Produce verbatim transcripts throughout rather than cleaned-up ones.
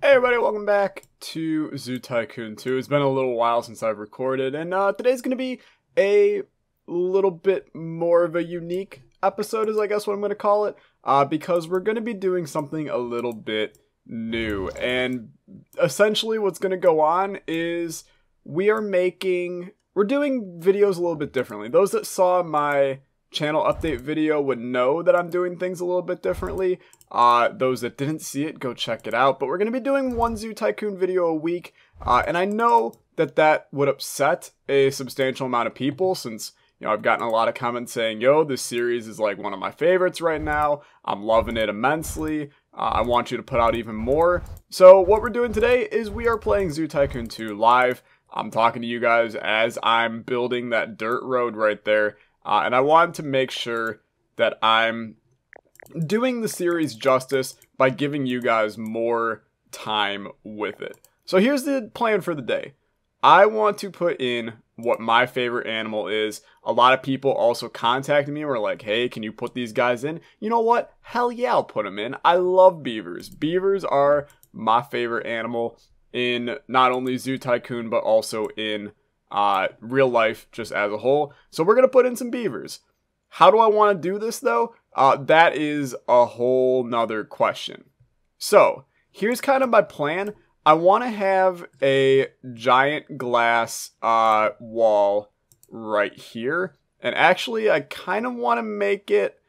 Hey everybody, welcome back to Zoo Tycoon two. It's been a little while since I've recorded, and uh, today's going to be a little bit more of a unique episode, is I guess what I'm going to call it, uh, because we're going to be doing something a little bit new. And essentially what's going to go on is we are making, we're doing videos a little bit differently. Those that saw my channel update video would know that I'm doing things a little bit differently. Uh, those that didn't see it, go check it out. But we're going to be doing one Zoo Tycoon video a week. Uh, and I know that that would upset a substantial amount of people since, you know, I've gotten a lot of comments saying, yo, this series is like one of my favorites right now. I'm loving it immensely. Uh, I want you to put out even more. So what we're doing today is we are playing Zoo Tycoon two live. I'm talking to you guys as I'm building that dirt road right there. Uh, and I wanted to make sure that I'm doing the series justice by giving you guys more time with it. So here's the plan for the day. I want to put in what my favorite animal is. A lot of people also contacted me and were like, hey, can you put these guys in? You know what? Hell yeah, I'll put them in. I love beavers. Beavers are my favorite animal in not only Zoo Tycoon, but also in uh, real life just as a whole. So we're going to put in some beavers. How do I want to do this though? Uh, that is a whole nother question. So here's kind of my plan. I want to have a giant glass uh, wall right here. And actually I kind of want to make it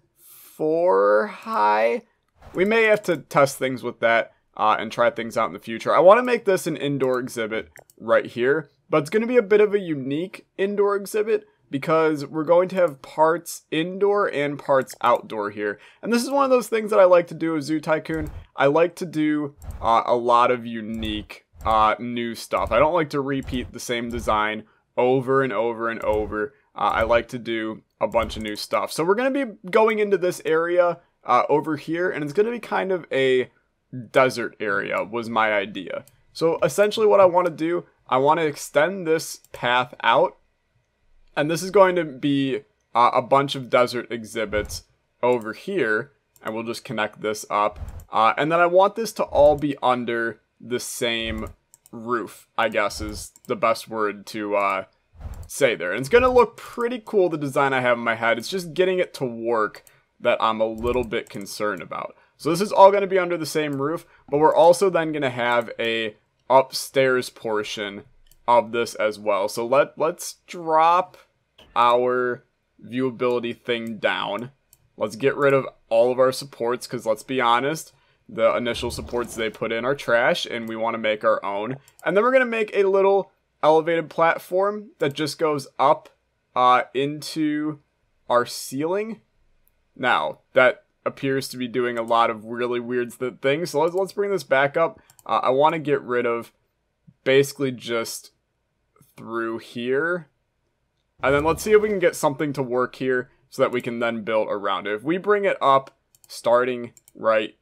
four high. We may have to test things with that uh, and try things out in the future. I want to make this an indoor exhibit right here. But it's going to be a bit of a unique indoor exhibit, because we're going to have parts indoor and parts outdoor here. And this is one of those things that I like to do with Zoo Tycoon. I like to do uh, a lot of unique uh, new stuff. I don't like to repeat the same design over and over and over. Uh, I like to do a bunch of new stuff. So we're going to be going into this area uh, over here, and it's going to be kind of a desert area was my idea. So essentially what I want to do, I want to extend this path out. And this is going to be uh, a bunch of desert exhibits over here. And we'll just connect this up. Uh, and then I want this to all be under the same roof, I guess is the best word to uh, say there. And it's going to look pretty cool, the design I have in my head. It's just getting it to work that I'm a little bit concerned about. So this is all going to be under the same roof. But we're also then going to have a upstairs portion of this as well. So let, let's drop our viewability thing down. Let's get rid of all of our supports, because let's be honest, the initial supports they put in are trash and we want to make our own. And then we're going to make a little elevated platform that just goes up uh, into our ceiling. Now, that appears to be doing a lot of really weird things, so let's, let's bring this back up. Uh, I want to get rid of basically just through here. And then let's see if we can get something to work here so that we can then build around it. If we bring it up starting right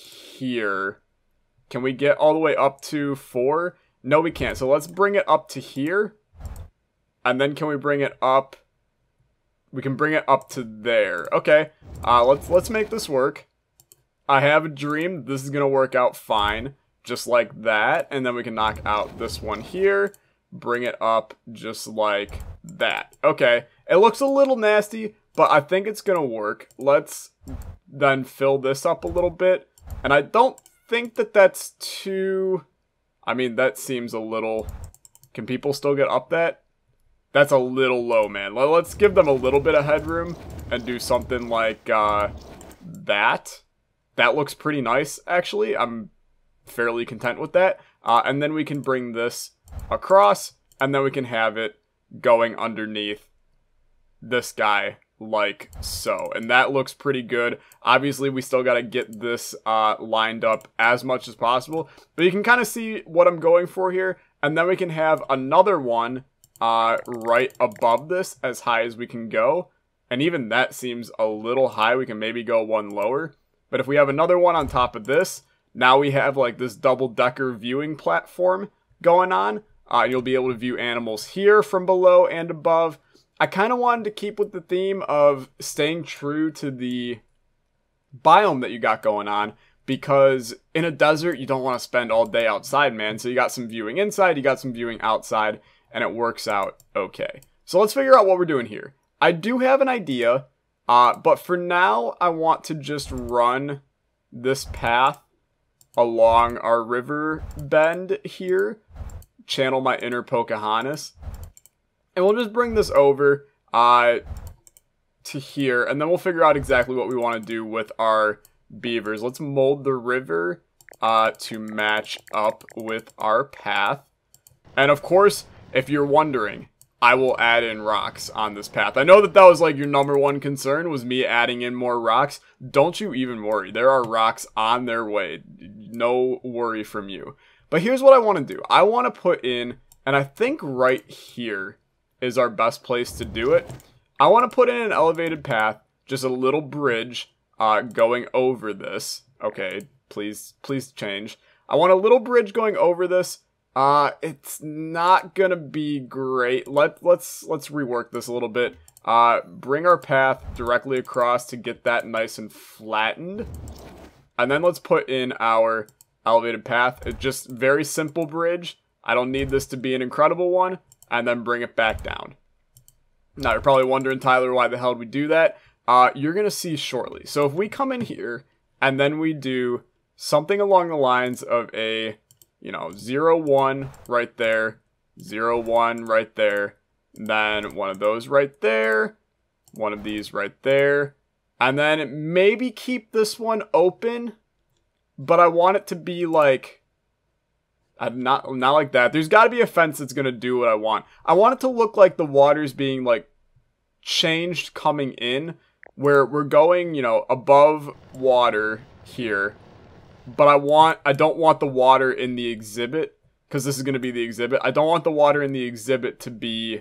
here, can we get all the way up to four? No, we can't. So let's bring it up to here. And then can we bring it up? We can bring it up to there. Okay, uh, let's, let's make this work. I have a dream this is going to work out fine. Just like that. And then we can knock out this one here. Bring it up just like that. Okay, it looks a little nasty, but I think it's gonna work. Let's then fill this up a little bit. And I don't think that that's too... I mean, that seems a little... Can people still get up that? That's a little low, man. Let's give them a little bit of headroom and do something like uh, that. That looks pretty nice, actually. I'm fairly content with that. Uh, and then we can bring this across, and then we can have it going underneath this guy like so. And that looks pretty good. Obviously, we still got to get this uh, lined up as much as possible. But you can kind of see what I'm going for here. And then we can have another one uh, right above this as high as we can go. And even that seems a little high. We can maybe go one lower. But if we have another one on top of this, now we have like this double-decker viewing platform going on. Uh, you'll be able to view animals here from below and above. I kind of wanted to keep with the theme of staying true to the biome that you got going on, because in a desert, you don't want to spend all day outside, man. So you got some viewing inside, you got some viewing outside, and it works out okay. So let's figure out what we're doing here. I do have an idea, uh, but for now, I want to just run this path along our river bend here, channel my inner Pocahontas, and we'll just bring this over uh, to here, and then we'll figure out exactly what we want to do with our beavers. Let's mold the river uh, to match up with our path, and of course, if you're wondering, I will add in rocks on this path. I know that that was like your number one concern, was me adding in more rocks. Don't you even worry. There are rocks on their way. No worry from you. But here's what I want to do. I want to put in, and I think right here is our best place to do it. I want to put in an elevated path, just a little bridge uh, going over this. Okay, please, please change. I want a little bridge going over this. Uh, it's not gonna be great. Let, let's, let's rework this a little bit. Uh, bring our path directly across to get that nice and flattened. And then let's put in our elevated path. It's just very simple bridge. I don't need this to be an incredible one. And then bring it back down. Now, you're probably wondering, Tyler, why the hell did we do that? Uh, you're gonna see shortly. So if we come in here, and then we do something along the lines of a... you know, zero, one right there, zero, one right there, then one of those right there, one of these right there, and then maybe keep this one open, but I want it to be like, uh, not, not like that. There's got to be a fence that's going to do what I want. I want it to look like the water's being, like, changed coming in, where we're going, you know, above water here. But I want, I don't want the water in the exhibit, because this is going to be the exhibit. I don't want the water in the exhibit to be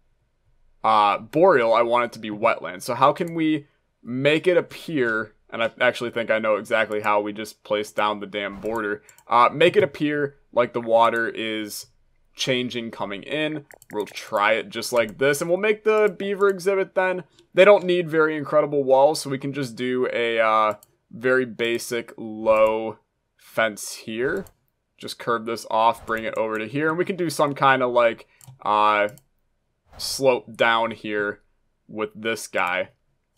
uh, boreal. I want it to be wetland. So how can we make it appear, and I actually think I know exactly how, we just place down the damn border. Uh, make it appear like the water is changing coming in. We'll try it just like this, and we'll make the beaver exhibit then. They don't need very incredible walls, so we can just do a... Uh, very basic low fence here. Just curve this off, bring it over to here, and we can do some kind of like uh, slope down here with this guy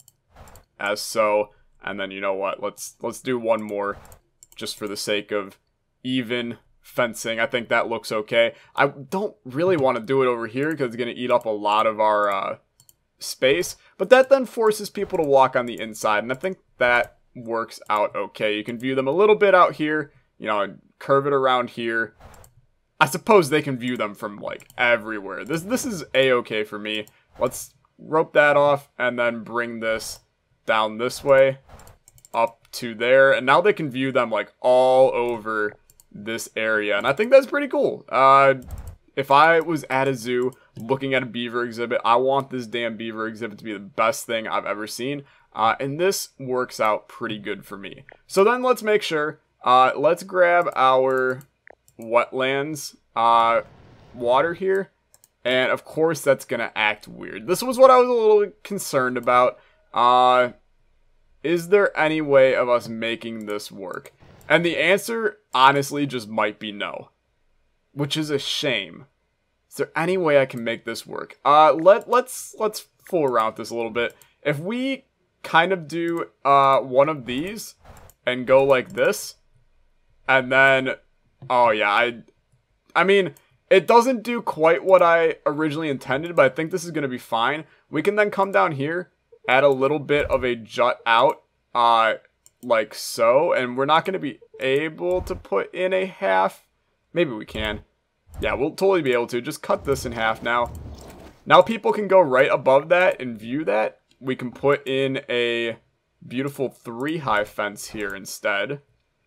as so. And then you know what? Let's let's do one more just for the sake of even fencing. I think that looks okay. I don't really want to do it over here because it's going to eat up a lot of our uh, space, but that then forces people to walk on the inside, and I think that works out okay. You can view them a little bit out here, you know, curve it around here. I suppose they can view them from like everywhere. This this is a-okay for me. Let's rope that off and then bring this down this way up to there, and now they can view them like all over this area, and I think that's pretty cool. Uh, if I was at a zoo looking at a beaver exhibit, I want this damn beaver exhibit to be the best thing I've ever seen. Uh, and this works out pretty good for me. So then let's make sure, uh, let's grab our wetlands uh, water here. And of course that's going to act weird. This was what I was a little concerned about. Uh, is there any way of us making this work? And the answer, honestly, just might be no. Which is a shame. Is there any way I can make this work? Uh, let, let's, let's fool around with this a little bit. If we... kind of do uh one of these and go like this, and then oh yeah I I mean it doesn't do quite what I originally intended, but I think this is going to be fine. We can then come down here, add a little bit of a jut out uh like so, and we're not going to be able to put in a half. Maybe we can. Yeah, we'll totally be able to. Just cut this in half now. Now people can go right above that and view that. We can put in a beautiful three high fence here instead.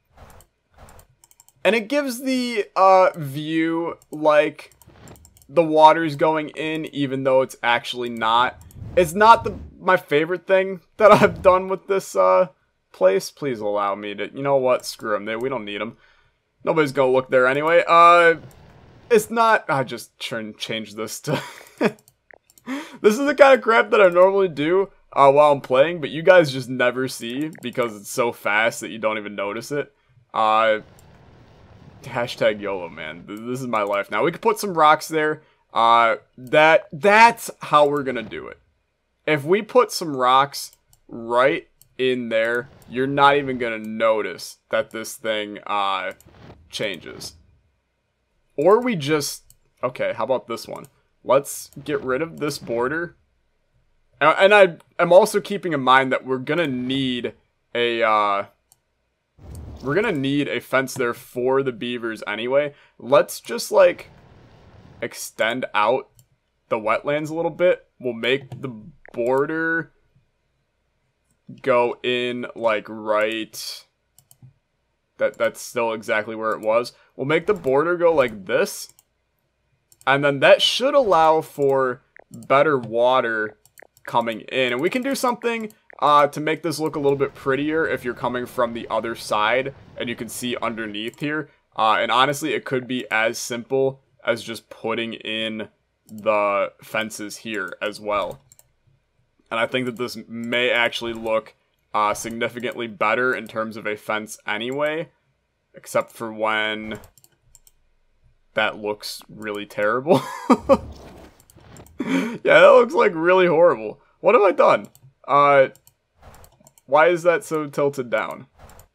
And it gives the uh, view like the water's going in, even though it's actually not. It's not the my favorite thing that I've done with this uh, place. Please allow me to, you know what, screw them. They, we don't need them. Nobody's gonna look there anyway. Uh, it's not, I just try and change this to... This is the kind of crap that I normally do. uh, while I'm playing, but you guys just never see because it's so fast that you don't even notice it. Uh, hashtag YOLO, man. This is my life now. We could put some rocks there. Uh, that that's how we're gonna do it. If we put some rocks right in there, you're not even gonna notice that this thing uh changes. Or we just okay, how about this one? Let's get rid of this border. And I am also keeping in mind that we're gonna need a uh we're gonna need a fence there for the beavers anyway. Let's just like extend out the wetlands a little bit. We'll make the border go in like right, that that's still exactly where it was. We'll make the border go like this, and then that should allow for better water coming in. And we can do something uh, to make this look a little bit prettier if you're coming from the other side and you can see underneath here. Uh, and honestly, it could be as simple as just putting in the fences here as well. And I think that this may actually look uh, significantly better in terms of a fence anyway. Except for when that looks really terrible. Yeah, that looks like really horrible. What have I done? Uh, why is that so tilted down?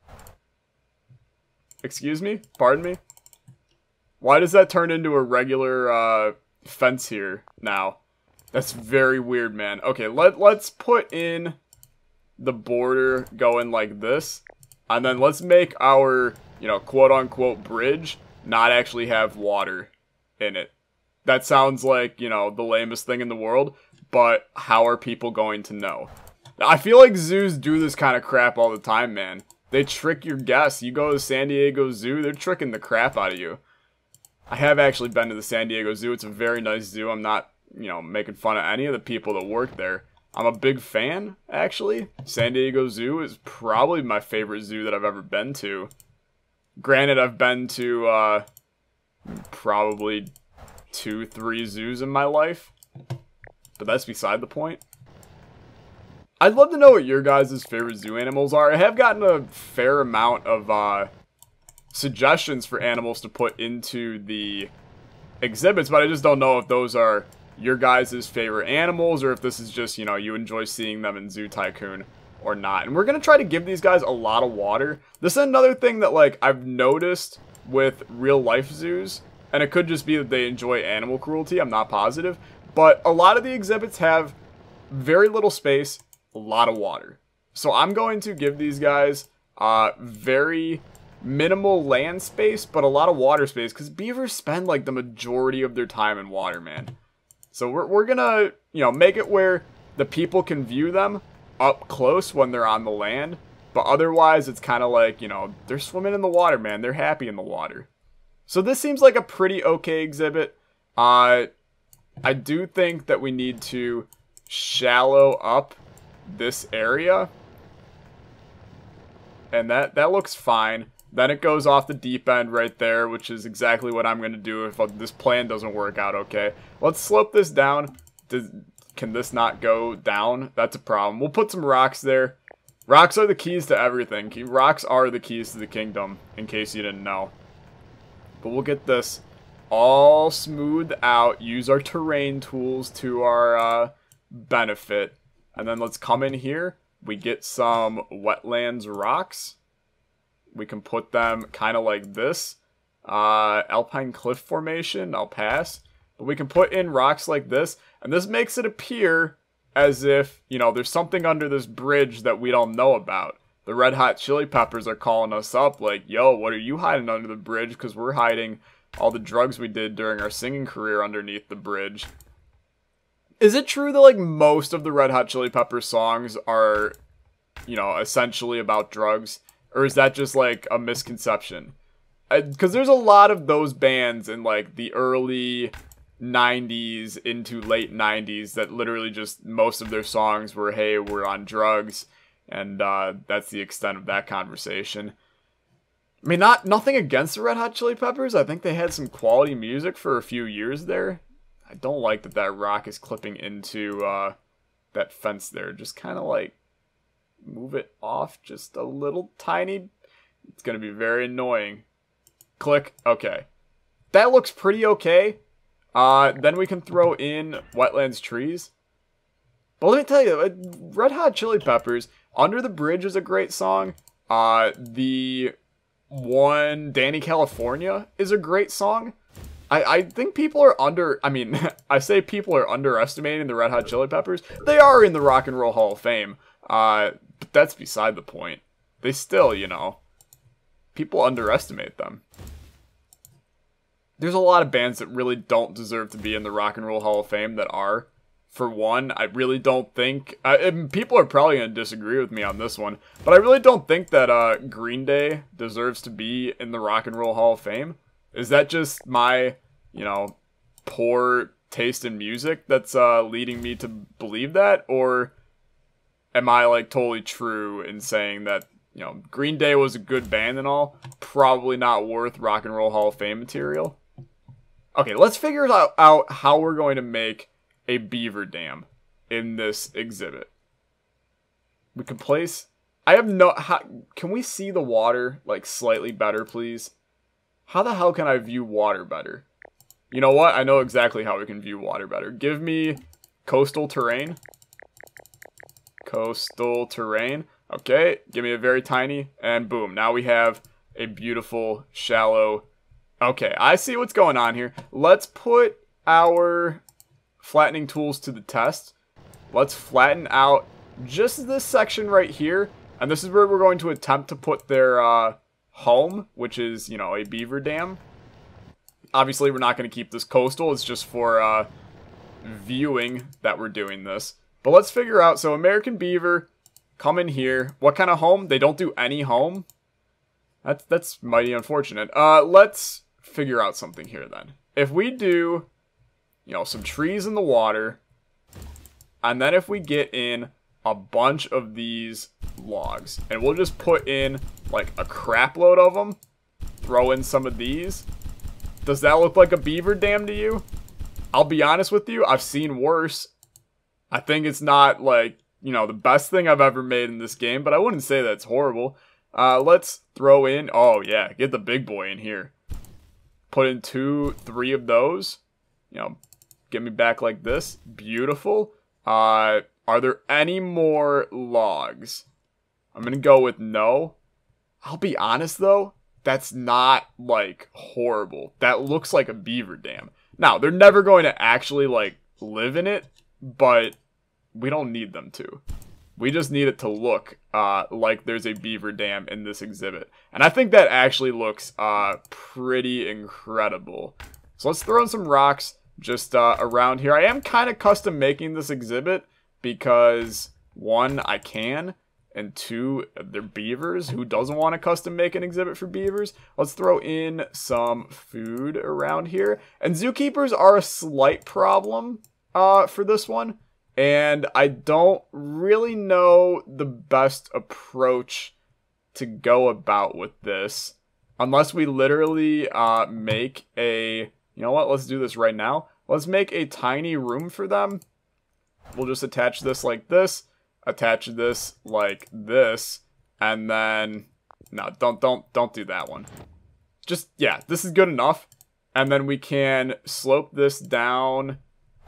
Excuse me? Pardon me? Why does that turn into a regular uh, fence here now? That's very weird, man. Okay, let, let's put in the border going like this. And then let's make our, you know, quote-unquote bridge not actually have water in it. That sounds like, you know, the lamest thing in the world, but how are people going to know? I feel like zoos do this kind of crap all the time, man. They trick your guests. You go to San Diego Zoo, they're tricking the crap out of you. I have actually been to the San Diego Zoo. It's a very nice zoo. I'm not, you know, making fun of any of the people that work there. I'm a big fan, actually. San Diego Zoo is probably my favorite zoo that I've ever been to. Granted, I've been to, uh, probably two, three zoos in my life. But that's beside the point. I'd love to know what your guys' favorite zoo animals are. I have gotten a fair amount of, uh, suggestions for animals to put into the exhibits, but I just don't know if those are your guys' favorite animals, or if this is just, you know, you enjoy seeing them in Zoo Tycoon or not. And we're going to try to give these guys a lot of water. This is another thing that, like, I've noticed with real-life zoos, and it could just be that they enjoy animal cruelty, I'm not positive, but a lot of the exhibits have very little space, a lot of water. So I'm going to give these guys uh, very minimal land space, but a lot of water space, because beavers spend, like, the majority of their time in water, man. So we're, we're gonna, you know, make it where the people can view them up close when they're on the land. But otherwise, it's kind of like, you know, they're swimming in the water, man. They're happy in the water. So this seems like a pretty okay exhibit. Uh, I do think that we need to shallow up this area. And that, that looks fine. Then it goes off the deep end right there, which is exactly what I'm going to do if this plan doesn't work out okay. Let's slope this down. Does, can this not go down? That's a problem. We'll put some rocks there. Rocks are the keys to everything. Rocks are the keys to the kingdom, in case you didn't know. But we'll get this all smoothed out. Use our terrain tools to our uh, benefit. And then let's come in here. We get some wetlands rocks. We can put them kind of like this. Uh, Alpine Cliff Formation, I'll pass. But we can put in rocks like this. And this makes it appear as if, you know, there's something under this bridge that we don't know about. The Red Hot Chili Peppers are calling us up like, yo, what are you hiding under the bridge? Because we're hiding all the drugs we did during our singing career underneath the bridge. Is it true that, like, most of the Red Hot Chili Peppers songs are, you know, essentially about drugs? Or is that just, like, a misconception? Because there's a lot of those bands in, like, the early nineties into late nineties that literally just, most of their songs were, hey, we're on drugs. And uh, that's the extent of that conversation. I mean, not nothing against the Red Hot Chili Peppers. I think they had some quality music for a few years there. I don't like that that rock is clipping into uh, that fence there. Just kind of like move it off just a little tiny. It's going to be very annoying. Click. Okay. That looks pretty okay. Uh, then we can throw in wetlands trees. But let me tell you, Red Hot Chili Peppers, Under the Bridge is a great song. Uh, the one, Danny California, is a great song. I, I think people are under, I mean, I say people are underestimating the Red Hot Chili Peppers. They are in the Rock and Roll Hall of Fame. Uh, but that's beside the point. They still, you know, people underestimate them. There's a lot of bands that really don't deserve to be in the Rock and Roll Hall of Fame that are. For one, I really don't think... Uh, and people are probably going to disagree with me on this one, but I really don't think that uh, Green Day deserves to be in the Rock and Roll Hall of Fame. Is that just my, you know, poor taste in music that's uh, leading me to believe that? Or am I, like, totally true in saying that, you know, Green Day was a good band and all, probably not worth Rock and Roll Hall of Fame material? Okay, let's figure out, out how we're going to make a beaver dam in this exhibit. We can place... I have no... How, can we see the water, like, slightly better, please? How the hell can I view water better? You know what? I know exactly how we can view water better. Give me coastal terrain. Coastal terrain. Okay, give me a very tiny, and boom. Now we have a beautiful, shallow... Okay, I see what's going on here. Let's put our flattening tools to the test. Let's flatten out just this section right here. And this is where we're going to attempt to put their uh, home, which is, you know, a beaver dam. Obviously, we're not going to keep this coastal. It's just for uh, viewing that we're doing this. But let's figure out. So American Beaver, come in here. What kind of home? They don't do any home. That's, that's mighty unfortunate. Uh, let's figure out something here then. If we do, you know, some trees in the water, and then if we get in a bunch of these logs, and we'll just put in like a crap load of them, throw in some of these, does that look like a beaver dam to you? I'll be honest with you, I've seen worse. I think it's not like, you know, the best thing I've ever made in this game, but I wouldn't say that's horrible. Uh, let's throw in, oh yeah, get the big boy in here. Put in two, three of those. You know, get me back like this. Beautiful. Uh, are there any more logs? I'm gonna go with no. I'll be honest though, that's not like horrible. That looks like a beaver dam. Now, they're never going to actually like live in it, but we don't need them to. We just need it to look uh, like there's a beaver dam in this exhibit. And I think that actually looks uh, pretty incredible. So let's throw in some rocks just uh, around here. I am kind of custom making this exhibit because, one, I can, and two, they're beavers. Who doesn't want to custom make an exhibit for beavers? Let's throw in some food around here. And zookeepers are a slight problem uh, for this one. And I don't really know the best approach to go about with this. Unless we literally uh, make a... You know what? Let's do this right now. Let's make a tiny room for them. We'll just attach this like this. Attach this like this. And then... No, don't, don't, don't do that one. Just, yeah, this is good enough. And then we can slope this down...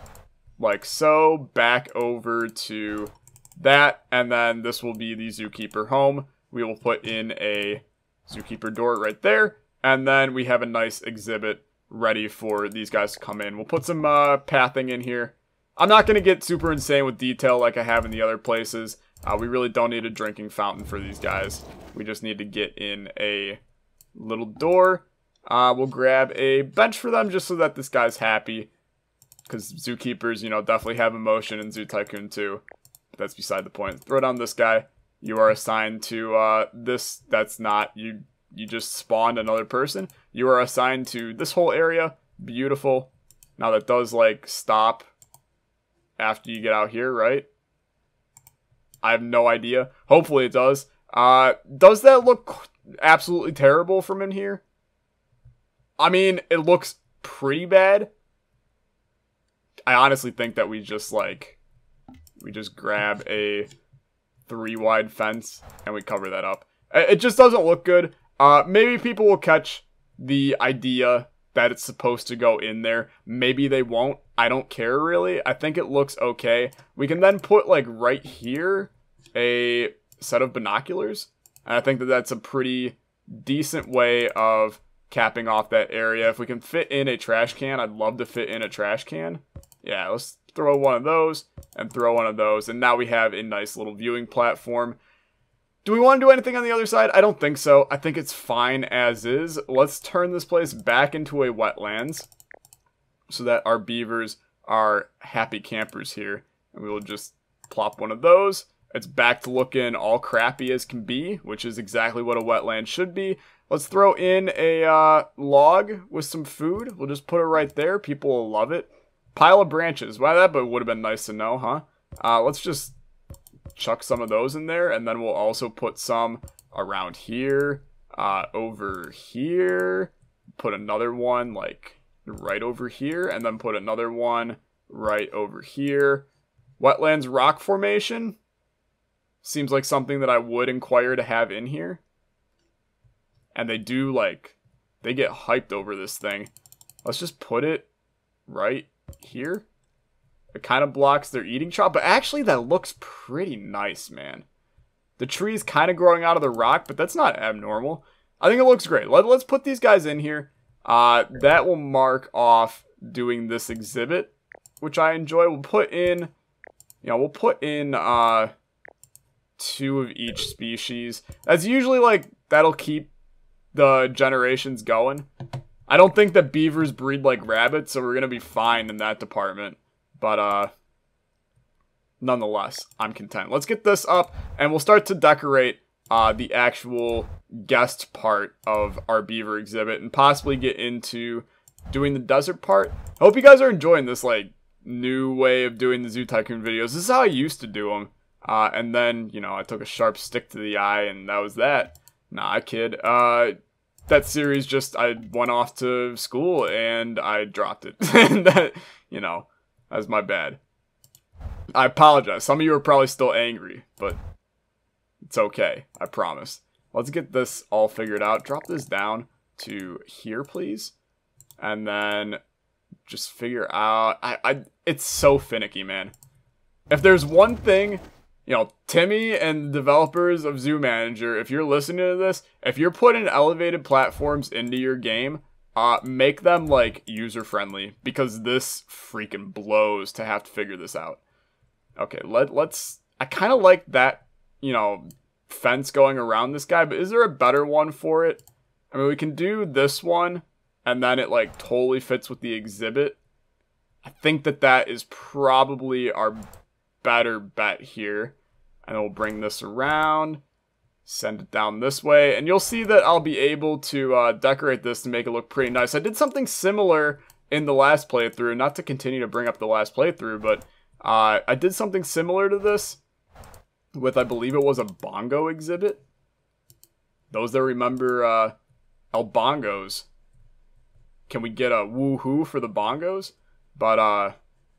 like so, back over to that, and then this will be the zookeeper home. We will put in a zookeeper door right there, and then we have a nice exhibit ready for these guys to come in. We'll put some uh, pathing in here. I'm not going to get super insane with detail like I have in the other places. Uh, we really don't need a drinking fountain for these guys. We just need to get in a little door. Uh, we'll grab a bench for them just so that this guy's happy. Because zookeepers, you know, definitely have emotion in Zoo Tycoon two. But that's beside the point. Throw down this guy. You are assigned to uh, this. That's not, you You just spawned another person. You are assigned to this whole area. Beautiful. Now that does, like, stop after you get out here, right? I have no idea. Hopefully it does. Uh, does that look absolutely terrible from in here? I mean, it looks pretty bad. I honestly think that we just, like, we just grab a three wide fence and we cover that up. It just doesn't look good. Uh, maybe people will catch the idea that it's supposed to go in there. Maybe they won't. I don't care really. I think it looks okay. We can then put like right here a set of binoculars. And I think that that's a pretty decent way of capping off that area. If we can fit in a trash can, I'd love to fit in a trash can. Yeah, let's throw one of those and throw one of those. And now we have a nice little viewing platform. Do we want to do anything on the other side? I don't think so. I think it's fine as is. Let's turn this place back into a wetlands so that our beavers are happy campers here. And we will just plop one of those. It's back to looking all crappy as can be, which is exactly what a wetland should be. Let's throw in a uh, log with some food. We'll just put it right there. People will love it. Pile of branches. Wow, that would have been nice to know, huh? Uh, let's just chuck some of those in there, and then we'll also put some around here, uh, over here, put another one like right over here, and then put another one right over here. Wetlands rock formation seems like something that I would inquire to have in here. And they do like, they get hyped over this thing. Let's just put it right here. It kind of blocks their eating trough, but actually that looks pretty nice, man. The tree's kind of growing out of the rock, but that's not abnormal. I think it looks great. Let, let's put these guys in here. Uh, that will mark off doing this exhibit, which I enjoy. We'll put in, you know, we'll put in uh, two of each species. That's usually like, that'll keep the generations going. I don't think that beavers breed like rabbits, so we're going to be fine in that department. But, uh, nonetheless, I'm content. Let's get this up, and we'll start to decorate uh, the actual guest part of our beaver exhibit, and possibly get into doing the desert part. I hope you guys are enjoying this, like, new way of doing the Zoo Tycoon videos. This is how I used to do them. Uh, and then, you know, I took a sharp stick to the eye, and that was that. Nah, I kid. Uh, that series just, I went off to school, and I dropped it. And that, you know... That's my bad. I apologize. Some of you are probably still angry, but it's okay. I promise. Let's get this all figured out. Drop this down to here, please. And then just figure out... I, I, it's so finicky, man. If there's one thing, you know, Timmy and the developers of Zoo Manager, if you're listening to this, if you're putting elevated platforms into your game... Uh, make them, like, user-friendly, because this freaking blows to have to figure this out. Okay, let, let's... I kind of like that, you know, fence going around this guy, but is there a better one for it? I mean, we can do this one, and then it, like, totally fits with the exhibit. I think that that is probably our better bet here. And then we'll bring this around. Send it down this way, and you'll see that I'll be able to uh, decorate this to make it look pretty nice. I did something similar in the last playthrough, not to continue to bring up the last playthrough, but uh, I did something similar to this with, I believe it was a bongo exhibit. Those that remember uh, El Bongos, can we get a woohoo for the bongos? But uh,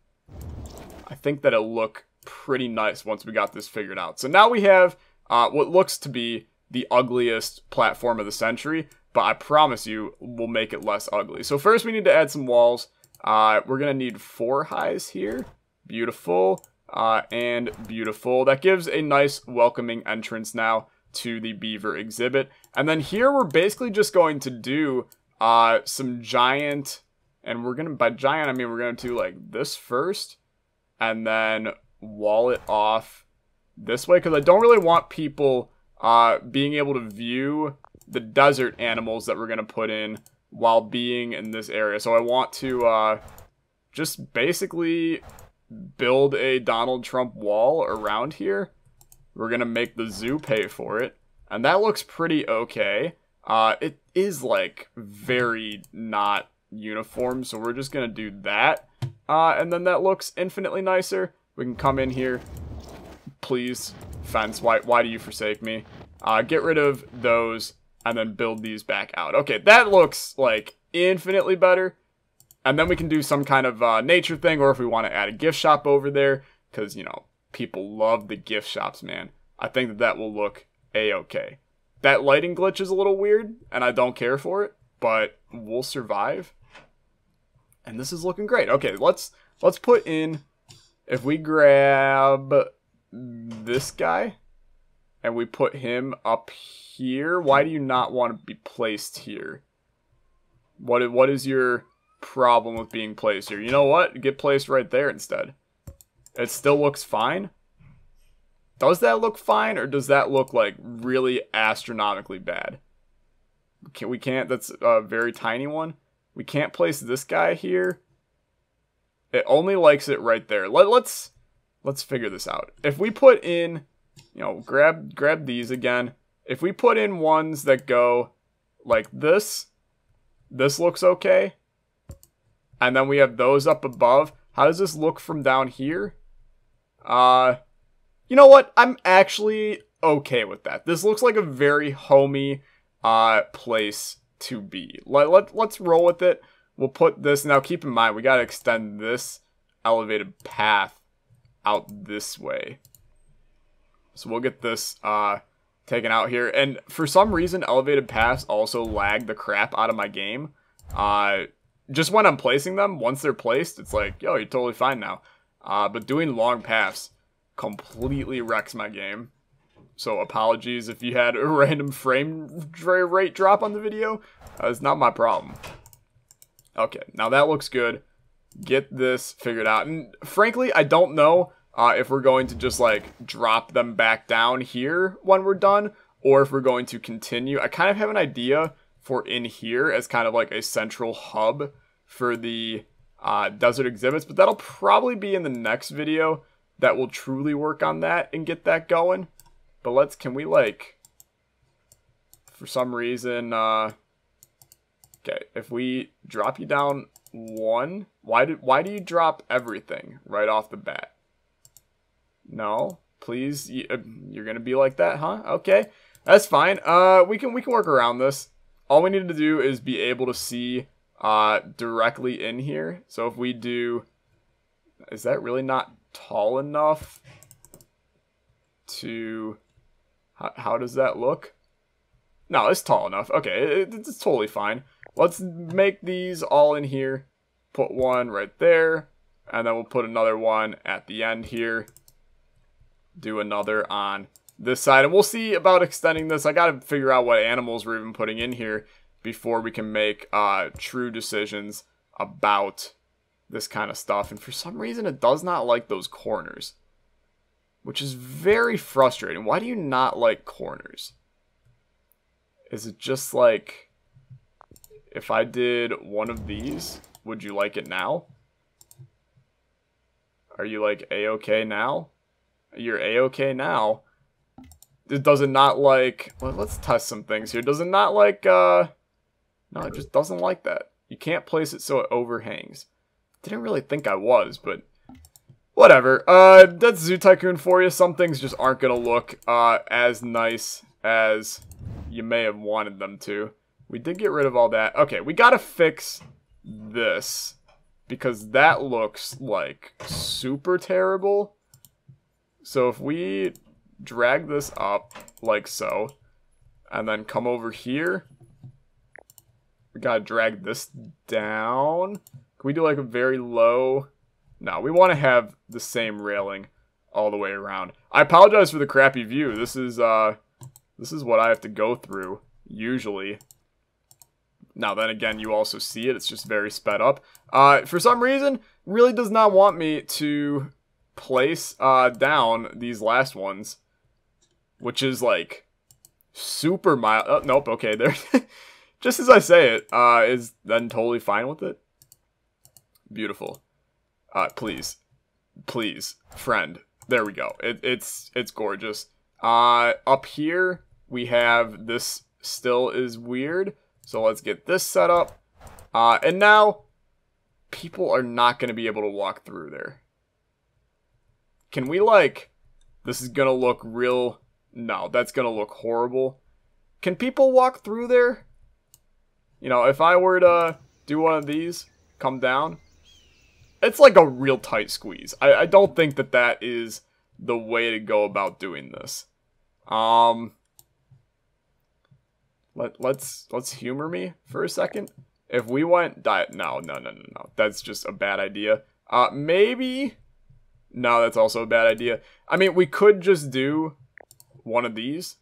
I think that it'll look pretty nice once we got this figured out. So now we have Uh, what looks to be the ugliest platform of the century, but I promise you we'll make it less ugly. So first we need to add some walls. Uh, we're going to need four highs here. Beautiful. Uh, and beautiful. That gives a nice welcoming entrance now to the beaver exhibit. And then here we're basically just going to do uh, some giant, and we're going to, by giant I mean we're going to do like this first, and then wall it off this way, because I don't really want people uh, being able to view the desert animals that we're going to put in while being in this area. So I want to uh, just basically build a Donald Trump wall around here. We're going to make the zoo pay for it. And that looks pretty okay. Uh, it is like very not uniform, so we're just going to do that. Uh, and then that looks infinitely nicer. We can come in here. Please, fence, why, why do you forsake me? Uh, get rid of those, and then build these back out. Okay, that looks, like, infinitely better. And then we can do some kind of uh, nature thing, or if we want to add a gift shop over there, because, you know, People love the gift shops, man. I think that that will look a-okay. That lighting glitch is a little weird, and I don't care for it, but we'll survive. And this is looking great. Okay, let's let's put in, if we grab this guy, and we put him up here, why do you not want to be placed here? What what is your problem with being placed here? You know what? Get placed right there instead. It still looks fine. Does that look fine, or does that look like really astronomically bad? Can, we can't, that's a very tiny one. We can't place this guy here. It only likes it right there. Let, let's let's figure this out. If we put in, you know, grab grab these again. If we put in ones that go like this, this looks okay. And then we have those up above. How does this look from down here? Uh, you know what? I'm actually okay with that. This looks like a very homey uh, place to be. Let, let, let's roll with it. We'll put this. Now, keep in mind, we got to extend this elevated path out this way. So we'll get this uh, taken out here. And for some reason, elevated paths also lag the crap out of my game. Uh, just when I'm placing them, once they're placed, it's like, yo, you're totally fine now. Uh, but doing long paths completely wrecks my game. So apologies if you had a random frame rate drop on the video. Uh, it's not my problem. Okay, now that looks good. Get this figured out. And frankly, I don't know uh, if we're going to just like drop them back down here when we're done, or if we're going to continue. I kind of have an idea for in here as kind of like a central hub for the uh, desert exhibits, but that'll probably be in the next video that will truly work on that and get that going. But let's, can we like, for some reason, uh, okay, if we drop you down one, why did, why do you drop everything right off the bat? No, please, you, uh, you're gonna be like that, huh? Okay, that's fine. Uh, we can, we can work around this. All we need to do is be able to see uh, directly in here. So if we do, is that really not tall enough to, how, how does that look? No, it's tall enough. Okay, it, it's totally fine. Let's make these all in here. Put one right there, and then we'll put another one at the end here. Do another on this side, and we'll see about extending this. I gotta figure out what animals we're even putting in here before we can make uh, true decisions about this kind of stuff. And for some reason, it does not like those corners, which is very frustrating. Why do you not like corners? Is it just like, if I did one of these, would you like it now? Are you like a-okay now? You're a-okay now. It does it not like, well, let's test some things here. Does it not like, uh, no, it just doesn't like that. You can't place it so it overhangs. Didn't really think I was, but whatever. Uh, that's Zoo Tycoon for you. Some things just aren't going to look uh, as nice as you may have wanted them to. We did get rid of all that. Okay, we got to fix this because that looks like super terrible. So if we drag this up like so, and then come over here, we gotta drag this down. Can we do like a very low? No, we want to have the same railing all the way around. I apologize for the crappy view. This is uh, this is what I have to go through usually. Now then again, you also see it. It's just very sped up. Uh, for some reason, really does not want me to place uh down these last ones, which is like super mild. Oh, nope. Okay, there. Just as I say it, uh, is then totally fine with it. Beautiful. Uh, please, please, friend. There we go. It, it's it's gorgeous. Uh, up here we have this still is weird. So let's get this set up. Uh, and now people are not going to be able to walk through there. Can we like? This is gonna look real. No, that's gonna look horrible. Can people walk through there? You know, if I were to do one of these, come down, it's like a real tight squeeze. I, I don't think that that is the way to go about doing this. Um, let, let's, let's humor me for a second. If we went diet, no, no, no, no, no. That's just a bad idea. Uh, maybe, no, that's also a bad idea. I mean, we could just do one of these.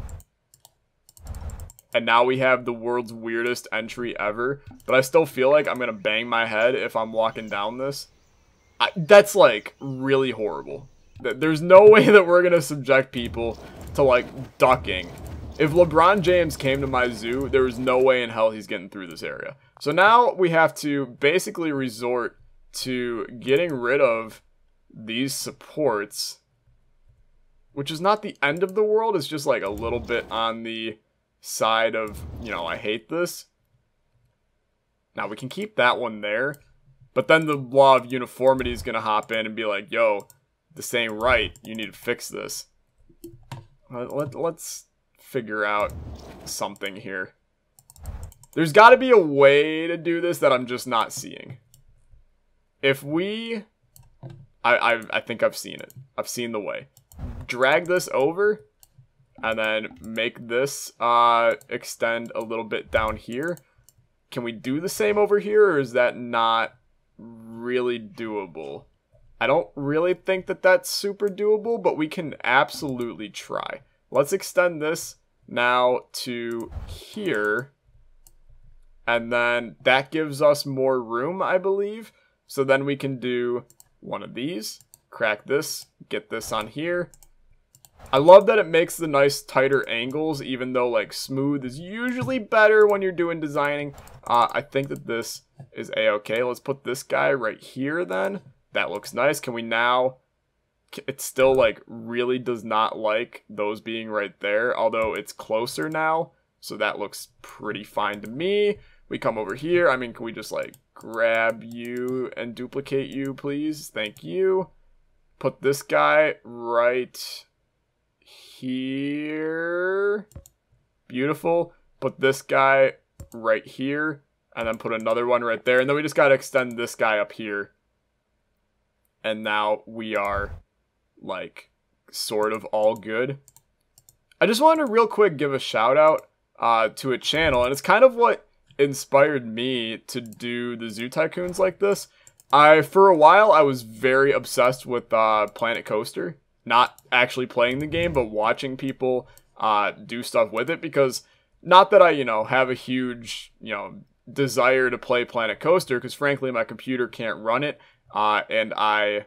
And now we have the world's weirdest entry ever. But I still feel like I'm going to bang my head if I'm walking down this. I, that's, like, really horrible. There's no way that we're going to subject people to, like, ducking. If LeBron James came to my zoo, there was no way in hell he's getting through this area. So now we have to basically resort to getting rid of these supports. Which is not the end of the world. It's just, like, a little bit on the side of, you know, I hate this. Now we can keep that one there, but then the law of uniformity is going to hop in and be like, yo, this ain't right, you need to fix this. Let, let, let's figure out something here. There's got to be a way to do this that I'm just not seeing. If we, I, I, I think I've seen it. I've seen the way. Drag this over. And then make this uh, extend a little bit down here. Can we do the same over here, or is that not really doable? I don't really think that that's super doable, but we can absolutely try. Let's extend this now to here. And then that gives us more room, I believe. So then we can do one of these, crack this, get this on here. I love that it makes the nice tighter angles, even though like smooth is usually better when you're doing designing. Uh, I think that this is a-okay. Let's put this guy right here then. That looks nice. Can we now... It still like really does not like those being right there, although it's closer now. So that looks pretty fine to me. We come over here. I mean, can we just like grab you and duplicate you, please? Thank you. Put this guy right... here. Beautiful. Put this guy right here. And then put another one right there. And then we just got to extend this guy up here. And now we are, like, sort of all good. I just wanted to real quick give a shout out uh, to a channel. And it's kind of what inspired me to do the Zoo Tycoons like this. I, for a while, I was very obsessed with uh, Planet Coaster. Not actually playing the game, but watching people uh, do stuff with it. Because not that I, you know, have a huge, you know, desire to play Planet Coaster. Because frankly, my computer can't run it. Uh, and I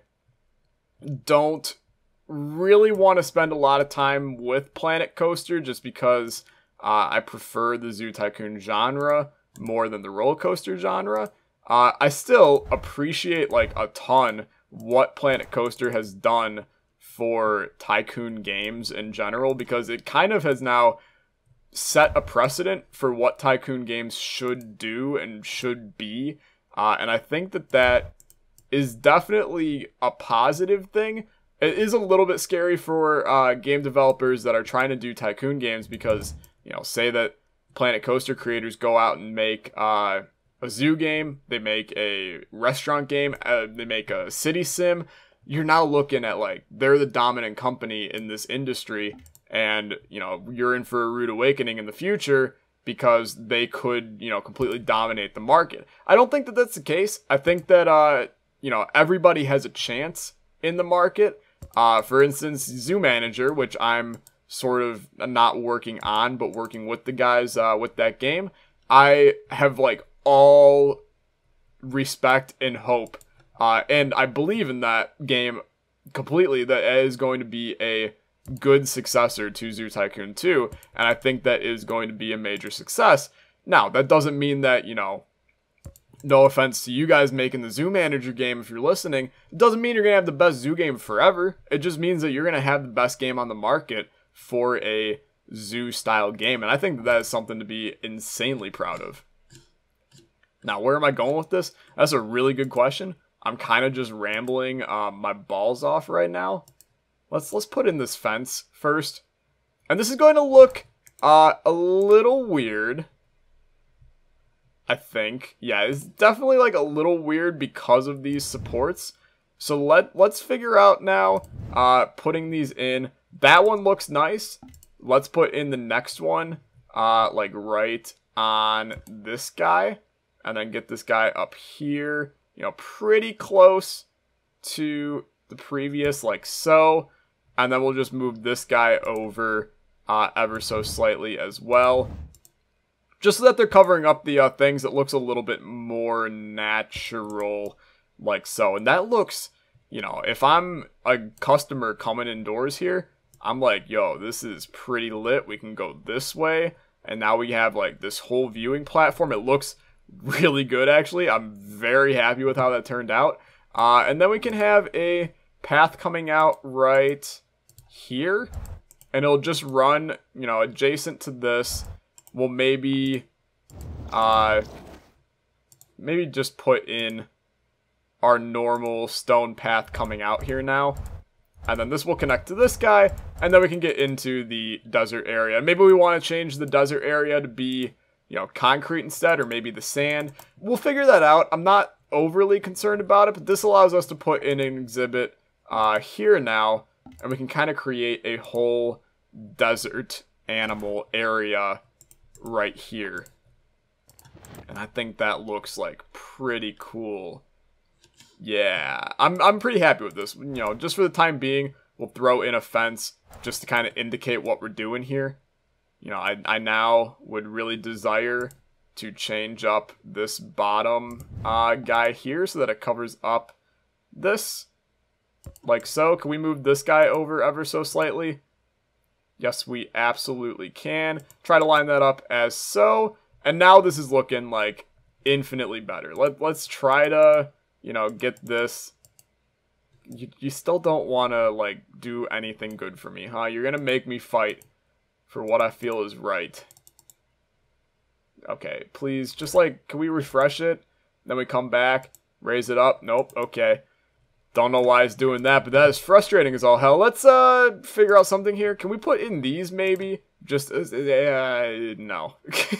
don't really want to spend a lot of time with Planet Coaster. Just because uh, I prefer the Zoo Tycoon genre more than the roller coaster genre. Uh, I still appreciate like a ton what Planet Coaster has done for Tycoon games in general, because it kind of has now set a precedent for what Tycoon games should do and should be. Uh, and I think that that is definitely a positive thing. It is a little bit scary for uh, game developers that are trying to do Tycoon games because, you know, say that Planet Coaster creators go out and make uh, a zoo game, they make a restaurant game, uh, they make a city sim. You're now looking at, like, they're the dominant company in this industry, and, you know, you're in for a rude awakening in the future because they could, you know, completely dominate the market. I don't think that that's the case. I think that, uh, you know, everybody has a chance in the market. Uh, for instance, Zoo Manager, which I'm sort of not working on, but working with the guys uh, with that game, I have, like, all respect and hope. Uh, and I believe in that game completely, that it is going to be a good successor to Zoo Tycoon two, and I think that is going to be a major success. Now, that doesn't mean that, you know, no offense to you guys making the Zoo Manager game if you're listening, it doesn't mean you're going to have the best zoo game forever. It just means that you're going to have the best game on the market for a zoo-style game, and I think that, that is something to be insanely proud of. Now, where am I going with this? That's a really good question. I'm kind of just rambling um, my balls off right now. Let's let's put in this fence first. And this is going to look uh, a little weird, I think. Yeah, it's definitely like a little weird because of these supports. So let, let's figure out now, uh, putting these in. That one looks nice. Let's put in the next one, uh, like right on this guy. And then get this guy up here, you know, pretty close to the previous, like so. And then we'll just move this guy over uh, ever so slightly as well. Just so that they're covering up the uh, things that looks a little bit more natural, like so. And that looks, you know, if I'm a customer coming indoors here, I'm like, yo, this is pretty lit. We can go this way. And now we have like this whole viewing platform. It looks really good, actually. I'm very happy with how that turned out. Uh, and then we can have a path coming out right here. And it'll just run, you know, adjacent to this. We'll maybe, uh, maybe just put in our normal stone path coming out here now. And then this will connect to this guy. And then we can get into the desert area. Maybe we want to change the desert area to be, you know, concrete instead, or maybe the sand. We'll figure that out. I'm not overly concerned about it, but this allows us to put in an exhibit uh, here now. And we can kind of create a whole desert animal area right here. And I think that looks like pretty cool. Yeah, I'm, I'm pretty happy with this. You know, just for the time being, we'll throw in a fence just to kind of indicate what we're doing here. You know, I, I now would really desire to change up this bottom uh, guy here so that it covers up this. Like so. Can we move this guy over ever so slightly? Yes, we absolutely can. Try to line that up as so. And now this is looking like infinitely better. Let, let's try to, you know, get this. You, you still don't want to, like, do anything good for me, huh? You're going to make me fight for what I feel is right. Okay, please, just, like, can we refresh it? Then we come back, raise it up. Nope, okay. Don't know why it's doing that, but that is frustrating as all hell. Let's uh figure out something here. Can we put in these maybe? Just uh, uh, no.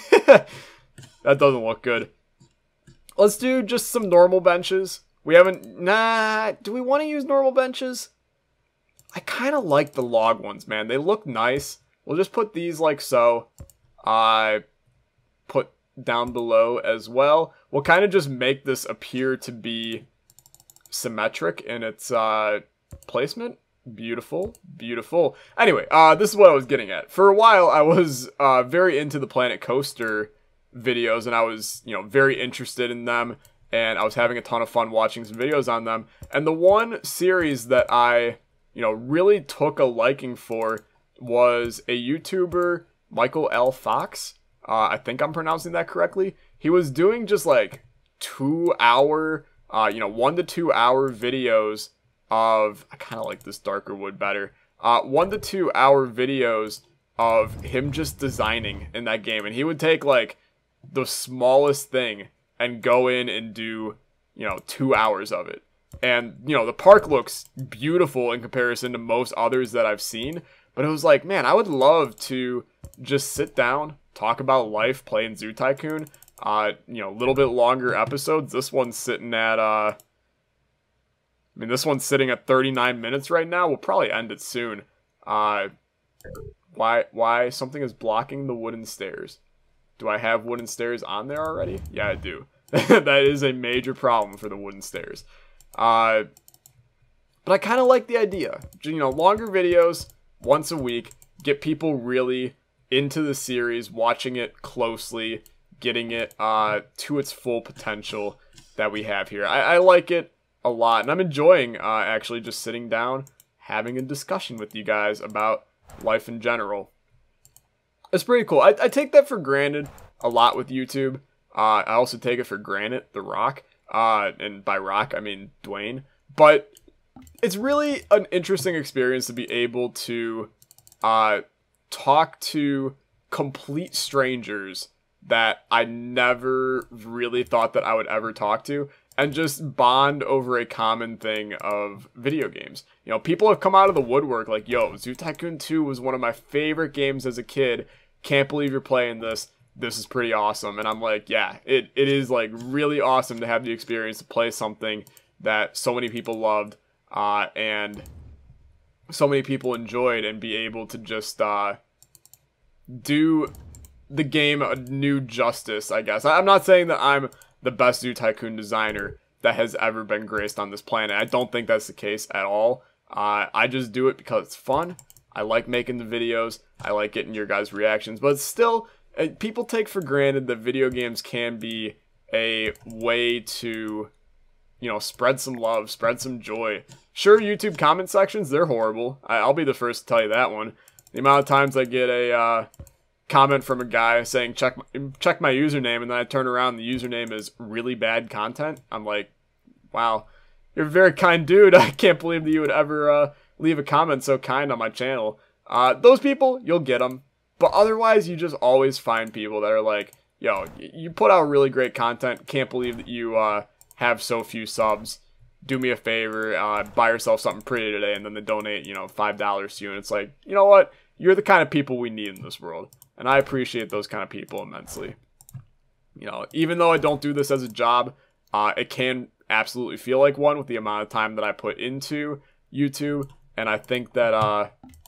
That doesn't look good. Let's do just some normal benches. We haven't. Nah. Do we want to use normal benches? I kind of like the log ones, man. They look nice. We'll just put these like so. I uh, put down below as well. We'll kind of just make this appear to be symmetric in its uh, placement. Beautiful, beautiful. Anyway, uh, this is what I was getting at. For a while, I was uh, very into the Planet Coaster videos, and I was, you know, very interested in them, and I was having a ton of fun watching some videos on them. And the one series that I, you know, really took a liking for was a YouTuber, Michael L. Fox. Uh, I think I'm pronouncing that correctly. He was doing just like two hour Uh, you know, one to two hour videos of, I kind of like this darker wood better, uh, one to two hour videos of him just designing in that game. And he would take, like, the smallest thing and go in and do, you know, two hours of it. And, you know, the park looks beautiful in comparison to most others that I've seen. But it was like, man, I would love to just sit down, talk about life, playing Zoo Tycoon. Uh, you know, a little bit longer episodes. This one's sitting at, uh, I mean, this one's sitting at thirty-nine minutes right now. We'll probably end it soon. Uh, why, why something is blocking the wooden stairs? Do I have wooden stairs on there already? Yeah, I do. That is a major problem for the wooden stairs. Uh, but I kind of like the idea. You know, longer videos, once a week, get people really into the series, watching it closely, getting it uh, to its full potential that we have here. I, I like it a lot, and I'm enjoying uh, actually just sitting down, having a discussion with you guys about life in general. It's pretty cool. I, I take that for granted a lot with YouTube. Uh, I also take it for granted, The Rock, uh, and by Rock I mean Dwayne. But it's really an interesting experience to be able to uh, talk to complete strangers that I never really thought that I would ever talk to, and just bond over a common thing of video games. You know, people have come out of the woodwork like, yo, Zoo Tycoon two was one of my favorite games as a kid. Can't believe you're playing this. This is pretty awesome. And I'm like, yeah, it, it is like really awesome to have the experience to play something that so many people loved uh, and so many people enjoyed, and be able to just uh, do the game a new justice, I guess. I'm not saying that I'm the best Zoo Tycoon designer that has ever been graced on this planet. I don't think that's the case at all. Uh, I just do it because it's fun. I like making the videos. I like getting your guys' reactions. But still, uh, people take for granted that video games can be a way to, you know, spread some love, spread some joy. Sure, YouTube comment sections, they're horrible. I, I'll be the first to tell you that one. The amount of times I get a uh, comment from a guy saying, check my, check my username, and then I turn around and the username is really bad content. I'm like, wow, you're a very kind dude. I can't believe that you would ever uh, leave a comment so kind on my channel. Uh, those people, you'll get them. But otherwise, you just always find people that are like, yo, you put out really great content. Can't believe that you uh, have so few subs. Do me a favor, uh, buy yourself something pretty today, and then they donate, you know, five dollars to you. And it's like, you know what? You're the kind of people we need in this world. And I appreciate those kind of people immensely. You know, even though I don't do this as a job, uh, it can absolutely feel like one with the amount of time that I put into YouTube. And I think that uh,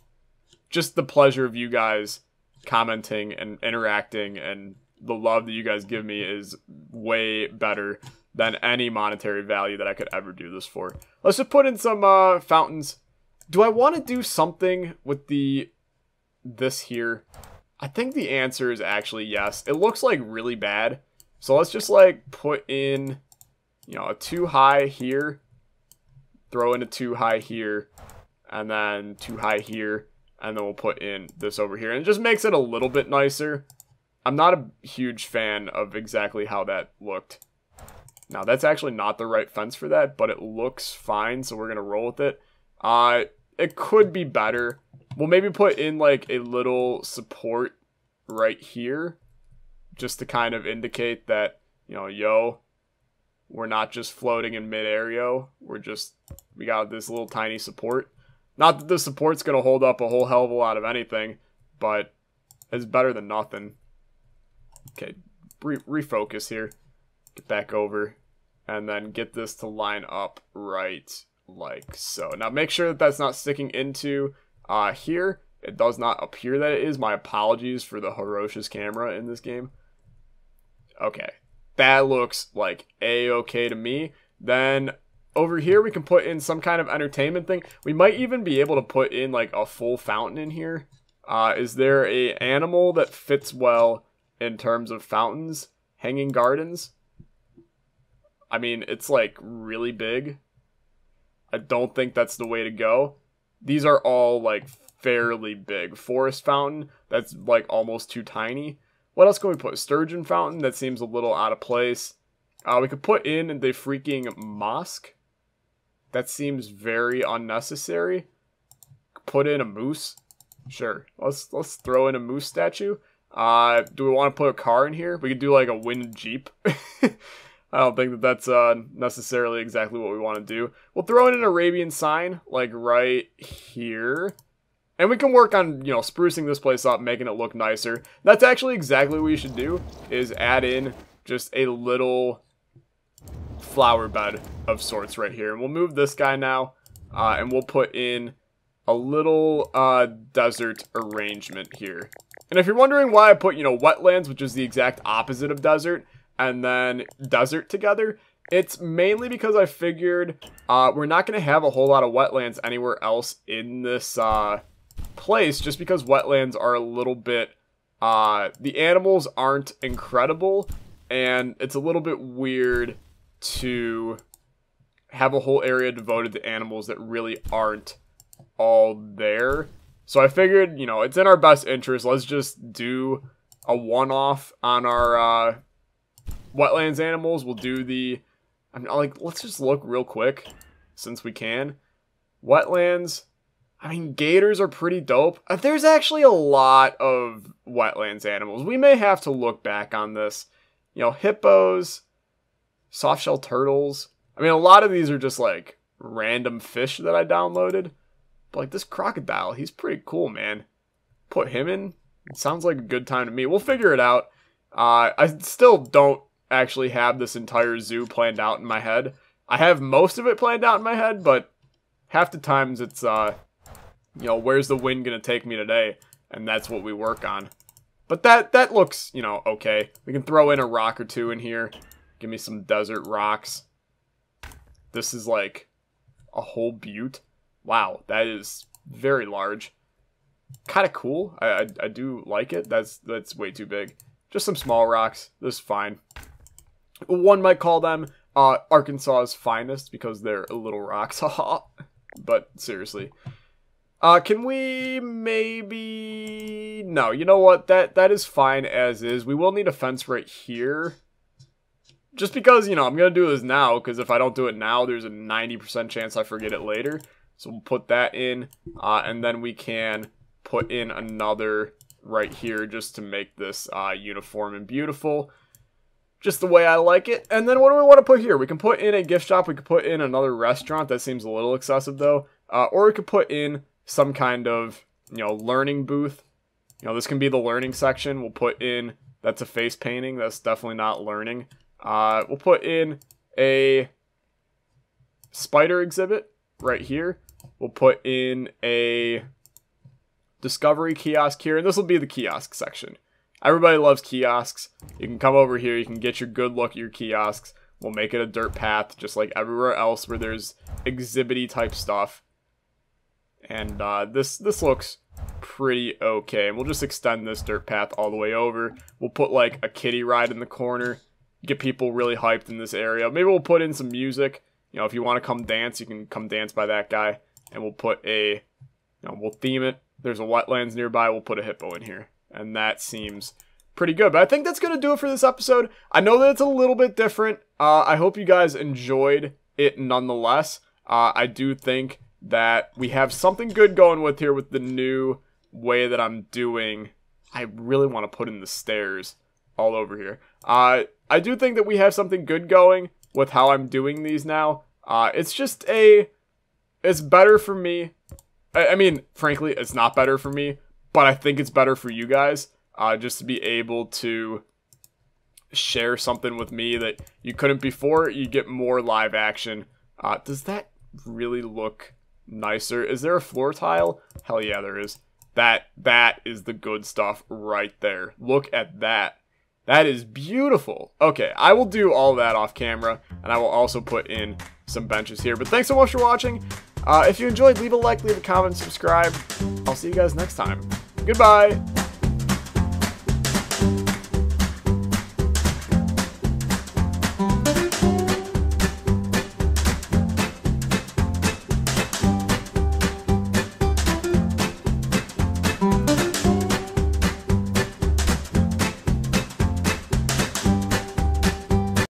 just the pleasure of you guys commenting and interacting and the love that you guys give me is way better than any monetary value that I could ever do this for. Let's just put in some uh, fountains. Do I want to do something with the this here? I think the answer is actually yes. It looks like really bad. So let's just like put in, you know, a too high here. Throw in a too high here. And then too high here. And then we'll put in this over here. And it just makes it a little bit nicer. I'm not a huge fan of exactly how that looked. Now, that's actually not the right fence for that, but it looks fine, so we're going to roll with it. Uh, it could be better. We'll maybe put in, like, a little support right here, just to kind of indicate that, you know, yo, we're not just floating in mid-air, yo. We're just, we got this little tiny support. Not that the support's going to hold up a whole hell of a lot of anything, but it's better than nothing. Okay, re refocus here. Get back over, and then get this to line up right like so. Now make sure that that's not sticking into uh, here. It does not appear that it is. My apologies for the ferocious camera in this game. Okay, that looks like a-okay to me. Then over here we can put in some kind of entertainment thing. We might even be able to put in like a full fountain in here. Uh, is there a animal that fits well in terms of fountains? Hanging gardens? I mean, it's like really big. I don't think that's the way to go. These are all like fairly big. Forest fountain, that's like almost too tiny. What else can we put? Sturgeon fountain, that seems a little out of place. Uh, we could put in the freaking mosque. That seems very unnecessary. Put in a moose. Sure, let's let's throw in a moose statue. Uh, do we want to put a car in here? We could do like a wind jeep. I don't think that that's uh, necessarily exactly what we want to do. We'll throw in an Arabian sign, like right here. And we can work on, you know, sprucing this place up, making it look nicer. That's actually exactly what we should do, is add in just a little flower bed of sorts right here. And we'll move this guy now, uh, and we'll put in a little uh, desert arrangement here. And if you're wondering why I put, you know, wetlands, which is the exact opposite of desert, and then desert together, it's mainly because I figured uh, we're not going to have a whole lot of wetlands anywhere else in this uh, place, just because wetlands are a little bit, uh, the animals aren't incredible, and it's a little bit weird to have a whole area devoted to animals that really aren't all there. So I figured, you know, it's in our best interest. Let's just do a one-off on our uh, wetlands animals. We'll do the, I'm like, let's just look real quick since we can. Wetlands, I mean, gators are pretty dope. Uh, There's actually a lot of wetlands animals. We may have to look back on this. You know, hippos, softshell turtles. I mean, a lot of these are just like random fish that I downloaded. But like this crocodile, he's pretty cool, man. Put him in. It sounds like a good time to me. We'll figure it out. Uh, I still don't actually have this entire zoo planned out in my head. I have most of it planned out in my head, but half the times it's, uh, you know, where's the wind gonna take me today? And that's what we work on. But that, that looks, you know, okay. We can throw in a rock or two in here. Give me some desert rocks. This is like a whole butte. Wow, that is very large. Kind of cool. I, I I do like it. That's that's way too big. Just some small rocks. This is fine. One might call them uh, Arkansas's finest because they're little rocks. But seriously. Uh, can we maybe... No, you know what? That That is fine as is. We will need a fence right here. Just because, you know, I'm going to do this now, because if I don't do it now, there's a ninety percent chance I forget it later. So we'll put that in, uh, and then we can put in another right here just to make this uh, uniform and beautiful. Just the way I like it. And then what do we want to put here? We can put in a gift shop. We could put in another restaurant. That seems a little excessive, though. Uh, or we could put in some kind of, you know, learning booth. You know, this can be the learning section. We'll put in, that's a face painting. That's definitely not learning. Uh, we'll put in a spider exhibit right here. We'll put in a discovery kiosk here. And this will be the kiosk section. Everybody loves kiosks. You can come over here. You can get your good look at your kiosks. We'll make it a dirt path just like everywhere else where there's exhibity type stuff. And uh, this this looks pretty okay. And we'll just extend this dirt path all the way over. We'll put like a kiddie ride in the corner. Get people really hyped in this area. Maybe we'll put in some music. You know, if you want to come dance, you can come dance by that guy. And we'll put a, you know, we'll theme it. There's a wetlands nearby. We'll put a hippo in here. And that seems pretty good. But I think that's going to do it for this episode. I know that it's a little bit different. Uh, I hope you guys enjoyed it nonetheless. Uh, I do think that we have something good going with here with the new way that I'm doing. I really want to put in the stairs all over here. Uh, I do think that we have something good going with how I'm doing these now. Uh, it's just a... It's better for me. I, I mean, frankly, it's not better for me. But I think it's better for you guys. Uh, just to be able to share something with me that you couldn't before. You get more live action. Uh, does that really look nicer? Is there a floor tile? Hell yeah, there is. That That is the good stuff right there. Look at that. That is beautiful. Okay, I will do all that off camera, and I will also put in some benches here. But thanks so much for watching. Uh, if you enjoyed, leave a like, leave a comment, subscribe. I'll see you guys next time. Goodbye.